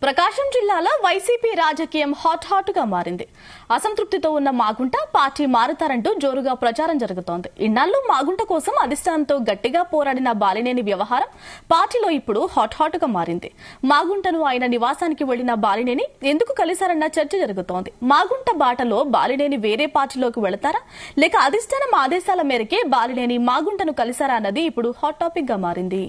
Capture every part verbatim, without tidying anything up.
ప్రకాశం జిల్లాలో వైసీపీ రాజకీయం hot hot గా మారింది. అసంతృప్తితో ఉన్న మాగుంట పార్టీ మారుతారంటూ జోరుగా ప్రచారం జరుగుతోంది. ఇన్నాళ్లు మాగుంట కోసం అధిష్టానంతో గట్టిగా పోరాడిన బాలినేని వ్యవహారం పార్టీలో ఇప్పుడు హాట్ హాట్ గా మారింది. మాగుంటను ఆయన నివాసానికి వెళ్లిన బాలినేని ఎందుకు కలిశారన్న చర్చ జరుగుతోంది. మాగుంట బాటలో బాలినేని వేరే పార్టీలోకి వెళతారా, లేక అధిష్టానం ఆదేశాల మేరకే బాలినేని మాగుంటను కలిశారా అన్నది ఇప్పుడు హాట్ టాపిక్ గా మారింది.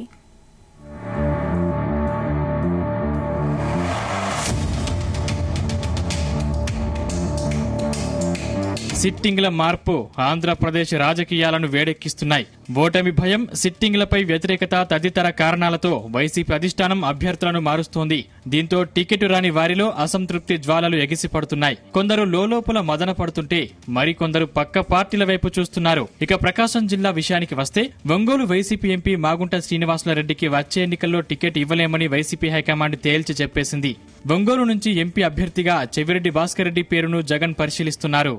సిట్టింగ్ల మార్పు ఆంధ్రప్రదేశ్ రాజకీయాలను వేడెక్కిస్తున్నాయి. ఓటమి భయం, సిట్టింగ్లపై వ్యతిరేకత తదితర కారణాలతో వైసీపీ అధిష్టానం అభ్యర్థులను మారుస్తోంది. దీంతో టికెట్ రాని వారిలో అసంతృప్తి జ్వాలలు ఎగిసిపడుతున్నాయి. కొందరు లోలోపల మదన పడుతుంటే మరికొందరు పక్క పార్టీల వైపు చూస్తున్నారు. ఇక ప్రకాశం జిల్లా విషయానికి వస్తే ఒంగోలు వైసీపీ ఎంపీ మాగుంట శ్రీనివాసులరెడ్డికి వచ్చే ఎన్నికల్లో టికెట్ ఇవ్వలేమని వైసీపీ హైకమాండ్ తేల్చి చెప్పేసింది. ఒంగోలు నుంచి ఎంపీ అభ్యర్థిగా చెవిరెడ్డి భాస్కర్ రెడ్డి పేరును జగన్ పరిశీలిస్తున్నారు.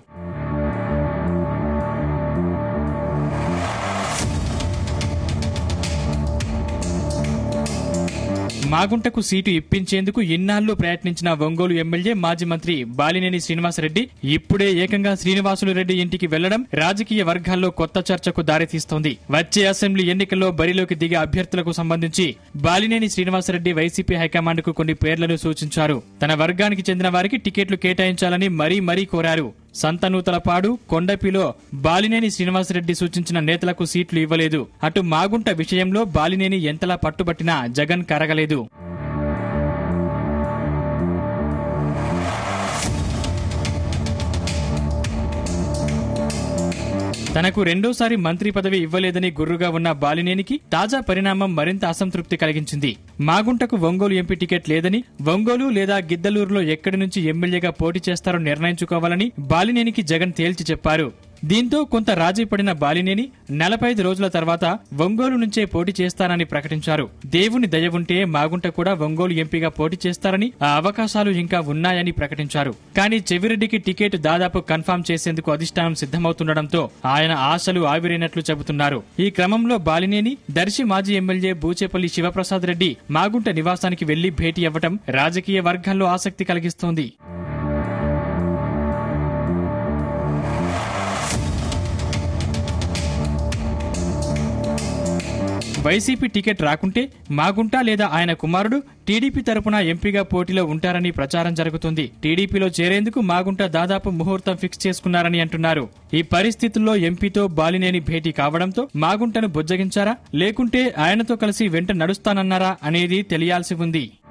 మాగుంటకు సీటు ఇప్పించేందుకు ఇన్నాళ్లు ప్రయత్నించిన ఒంగోలు ఎమ్మెల్యే మాజీ మంత్రి బాలినేని శ్రీనివాసరెడ్డి ఇప్పుడే ఏకంగా శ్రీనివాసులు రెడ్డి ఇంటికి వెళ్లడం రాజకీయ వర్గాల్లో కొత్త చర్చకు దారితీస్తోంది. వచ్చే అసెంబ్లీ ఎన్నికల్లో బరిలోకి దిగే అభ్యర్థులకు సంబంధించి బాలినేని శ్రీనివాసరెడ్డి వైసీపీ హైకమాండ్ కు కొన్ని పేర్లను సూచించారు. తన వర్గానికి చెందిన వారికి టికెట్లు కేటాయించాలని మరీ మరీ కోరారు. సంతనూతలపాడు, కొండపిలో బాలినేని శ్రీనివాసరెడ్డి సూచించిన నేతలకు సీట్లు ఇవ్వలేదు. అటు మాగుంట విషయంలో బాలినేని ఎంతలా పట్టుబట్టినా జగన్ కరగలేదు. తనకు రెండోసారి మంత్రి పదవి ఇవ్వలేదని గుర్రుగా ఉన్న బాలినేనికి తాజా పరిణామం మరింత అసంతృప్తి కలిగించింది. మాగుంటకు ఒంగోలు ఎంపీ టికెట్ లేదని, ఒంగోలు లేదా గిద్దలూరులో ఎక్కడి నుంచి ఎమ్మెల్యేగా పోటీ చేస్తారో నిర్ణయించుకోవాలని బాలినేనికి జగన్ తేల్చి చెప్పారు. దీంతో కొంత రాజీ పడిన బాలినేని నలభై ఐదు రోజుల తర్వాత ఒంగోలు నుంచే పోటీ చేస్తానని ప్రకటించారు. దేవుని దయ ఉంటే మాగుంట కూడా ఒంగోలు ఎంపీగా పోటీ చేస్తారని, ఆ అవకాశాలు ఇంకా ఉన్నాయని ప్రకటించారు. కానీ చెవిరెడ్డికి టికెట్ దాదాపు కన్ఫర్మ్ చేసేందుకు అధిష్టానం సిద్దమవుతుండటంతో ఆయన ఆశలు ఆవిరైనట్లు చెబుతున్నారు. ఈ క్రమంలో బాలినేని దర్శి మాజీ ఎమ్మెల్యే బూచేపల్లి శివప్రసాద్ రెడ్డి మాగుంట నివాసానికి వెళ్లి భేటీ అవ్వటం రాజకీయ వర్గాల్లో ఆసక్తి కలిగిస్తోంది. వైసీపీ టికెట్ రాకుంటే మాగుంట లేదా ఆయన కుమారుడు టీడీపీ తరపున ఎంపీగా పోటీలో ఉంటారని ప్రచారం జరుగుతుంది. టీడీపీలో చేరేందుకు మాగుంట దాదాపు ముహూర్తం ఫిక్స్ చేసుకున్నారని అంటున్నారు. ఈ పరిస్థితుల్లో ఎంపీతో బాలినేని భేటీ కావడంతో మాగుంటను బుజ్జగించారా, లేకుంటే ఆయనతో కలిసి వెంట నడుస్తానన్నారా అనేది తెలియాల్సి ఉంది.